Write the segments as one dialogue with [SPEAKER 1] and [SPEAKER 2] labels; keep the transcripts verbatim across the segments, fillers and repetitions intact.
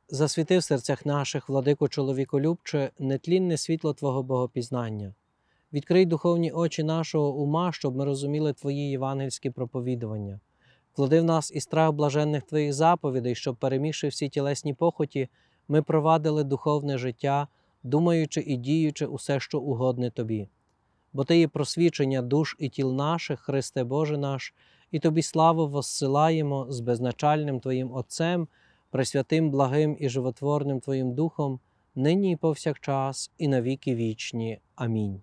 [SPEAKER 1] Засвіти в серцях наших, владико чоловіколюбче, нетлінне світло Твого богопізнання. Відкрий духовні очі нашого ума, щоб ми розуміли Твої євангельські проповідування. Вклади в нас і страх блаженних Твоїх заповідей, щоб, перемігши всі тілесні похоті, ми провадили духовне життя, думаючи і діючи усе, що угодне Тобі. Бо Ти є просвічення душ і тіл наших, Христе Боже наш, і Тобі славу воссилаємо з безначальним Твоїм Отцем, пресвятим, благим і животворним Твоїм Духом, нині і повсякчас, і на віки вічні. Амінь.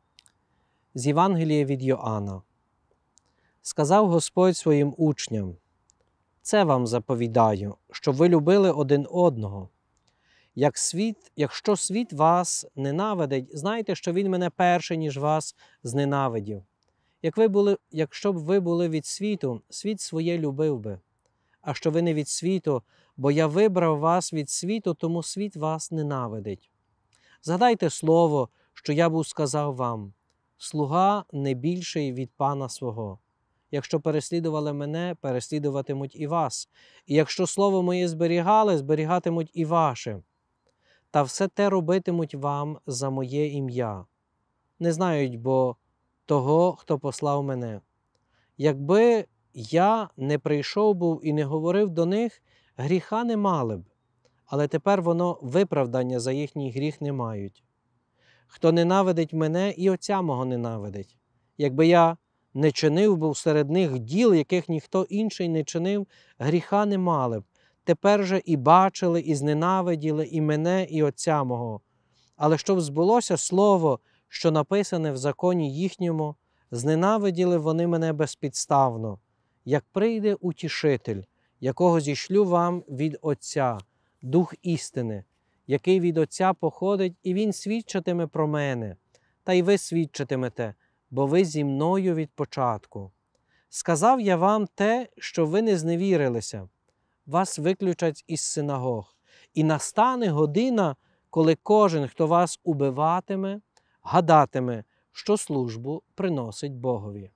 [SPEAKER 1] З Євангелія від Йоанна. Сказав Господь своїм учням: «Це вам заповідаю, щоб ви любили один одного. Як світ, якщо світ вас ненавидить, знайте, що він мене перше, ніж вас зненавидів. Як ви були, якщо б ви були від світу, світ своє любив би. А що ви не від світу, бо я вибрав вас від світу, тому світ вас ненавидить. Згадайте слово, що я був сказав вам: слуга не більший від пана свого. Якщо переслідували мене, переслідуватимуть і вас. І якщо слово моє зберігали, зберігатимуть і ваше. Та все те робитимуть вам за моє ім'я. Не знають бо того, хто послав мене. Якби я не прийшов був і не говорив до них, гріха не мали б, але тепер воно виправдання за їхній гріх не мають. Хто ненавидить мене, і Отця мого ненавидить. Якби я не чинив був серед них діл, яких ніхто інший не чинив, гріха не мали б. Тепер же і бачили, і зненавиділи і мене, і Отця мого. Але щоб збулося слово, що написане в законі їхньому, зненавиділи вони мене безпідставно, як прийде утішитель, якого зішлю вам від Отця, Дух істини, який від Отця походить, і Він свідчитиме про мене. Та й ви свідчитимете, бо ви зі мною від початку. Сказав я вам те, що ви не зневірилися. Вас виключать із синагог. І настане година, коли кожен, хто вас убиватиме, гадатиме, що службу приносить Богові».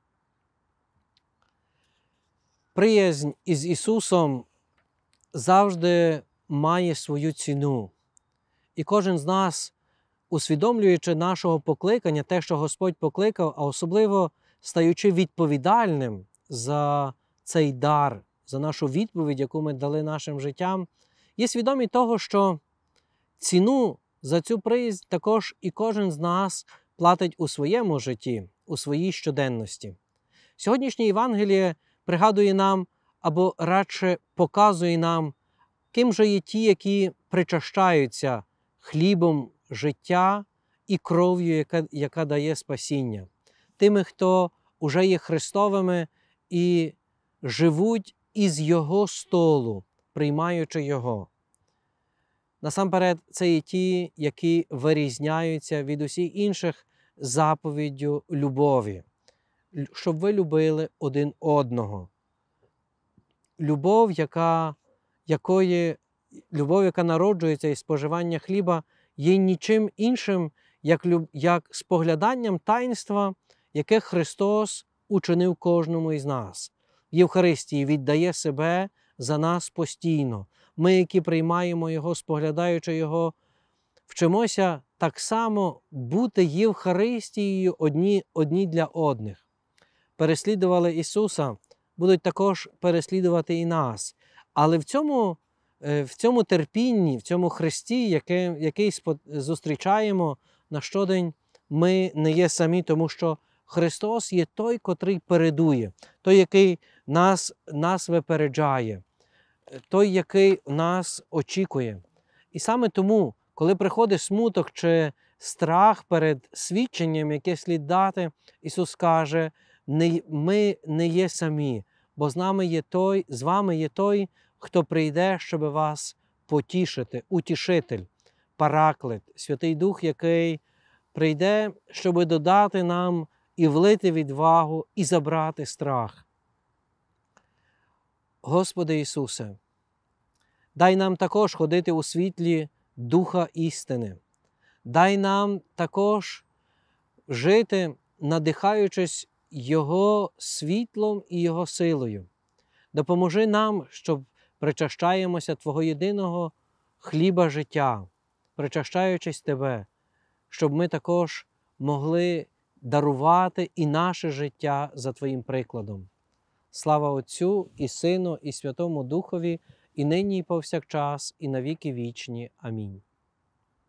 [SPEAKER 1] Приязнь із Ісусом завжди має свою ціну. І кожен з нас, усвідомлюючи нашого покликання, те, що Господь покликав, а особливо стаючи відповідальним за цей дар, за нашу відповідь, яку ми дали нашим життям, є свідомі того, що ціну за цю приязнь також і кожен з нас платить у своєму житті, у своїй щоденності. Сьогоднішнє Євангеліє пригадує нам, або радше показує нам, ким же є ті, які причащаються хлібом життя і кров'ю, яка, яка дає спасіння. Тими, хто уже є Христовими і живуть із Його столу, приймаючи Його. Насамперед, це є ті, які вирізняються від усіх інших заповіддю любові. Щоб ви любили один одного. Любов, яка, якої, любов, яка народжується із споживання хліба, є нічим іншим, як, як спогляданням таїнства, яке Христос учинив кожному із нас. В Євхаристії віддає себе за нас постійно. Ми, які приймаємо Його, споглядаючи Його, вчимося так само бути Євхаристією одні, одні для одних. Переслідували Ісуса, будуть також переслідувати і нас. Але в цьому, в цьому терпінні, в цьому Христі, який, який зустрічаємо на щодень, ми не є самі, тому що Христос є той, котрий передує, той, який нас, нас випереджає, той, який нас очікує. І саме тому, коли приходить смуток чи страх перед свідченням, яке слід дати, Ісус каже: не, ми не є самі, бо з нами є той, з вами є той, хто прийде, щоб вас потішити, утішитель, параклет, Святий Дух, який прийде, щоб додати нам і влити відвагу, і забрати страх. Господи Ісусе, дай нам також ходити у світлі Духа істини. Дай нам також жити, надихаючись Його світлом і Його силою. Допоможи нам, щоб причащаємося Твого єдиного хліба життя, причащаючись Тебе, щоб ми також могли дарувати і наше життя за Твоїм прикладом. Слава Отцю і Сину, і Святому Духові, і нині, і повсякчас, і на віки вічні. Амінь.